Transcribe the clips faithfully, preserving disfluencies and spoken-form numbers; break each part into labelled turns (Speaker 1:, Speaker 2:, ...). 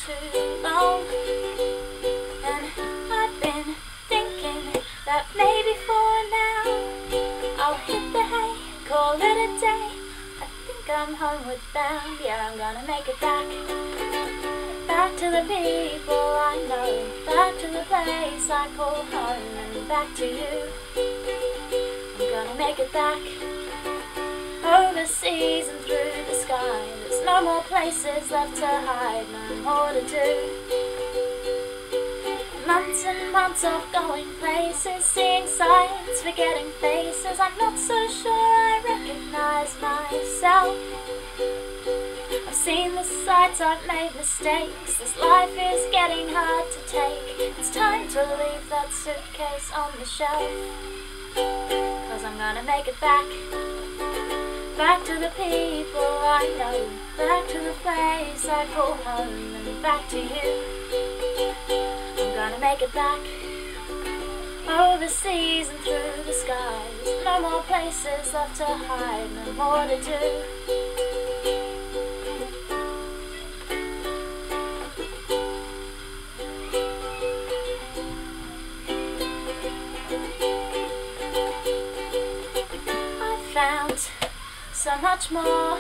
Speaker 1: too long. And I've been thinking that maybe for now I'll hit the hay, call it a day. I think I'm homeward bound, yeah, I'm gonna make it back. Back to the people I know, back to the place I call home, and back to you. I'm gonna make it back. Overseas and through the sky, there's no more places left to hide, no more to do. Months and months of going places, seeing sights, forgetting faces. I'm not so sure I recognize myself. I've seen the sights, I've made mistakes. This life is getting hard to take. It's time to leave that suitcase on the shelf, 'cause I'm gonna make it back. Back to the people I know, back to the place I call home, and back to you. I'm gonna make it back. Overseas and through the skies, no more places left to hide, no more to do. I found so much more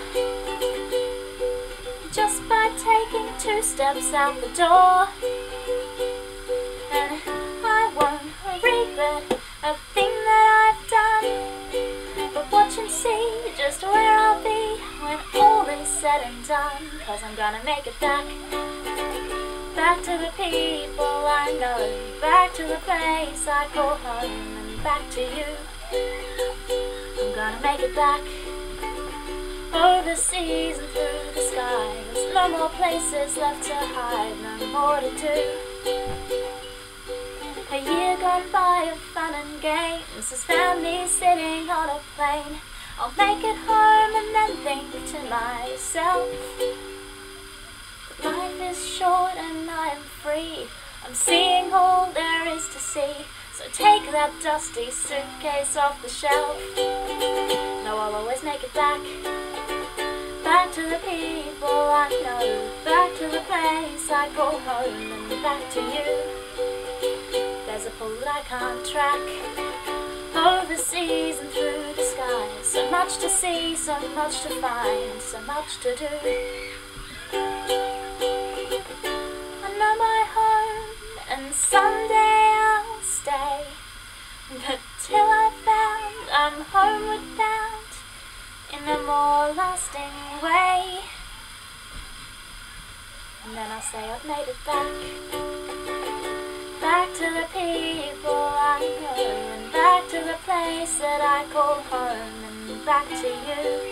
Speaker 1: just by taking two steps out the door, and I won't regret a thing that I've done, but watch and see just where I'll be when all is said and done, 'cause I'm gonna make it back. Back to the people I know, back to the place I call home, and back to you. I'm gonna make it back. Overseas and through the skies, no more places left to hide, no more to do. A year gone by of fun and games has found me sitting on a plane. I'll make it home and then think to myself, life is short and I am free. I'm seeing all there is to see. So take that dusty suitcase off the shelf. No, I'll always make it back. Back to the people I know, back to the place I call home, and back to you. There's a pull that I can't track. Overseas and through the skies, so much to see, so much to find, so much to do. I know my home, and someday I'll stay, but till I found I'm homeward bound in a more lasting way. And then I'll say I've made it back. Back to the people I know, and back to the place that I call home, and back to you.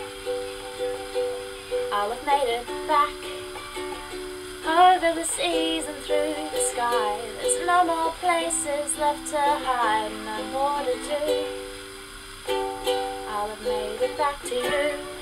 Speaker 1: I'll have made it back. Over the seas and through the sky, there's no more places left to hide, no more to do. I'll have made it back to you.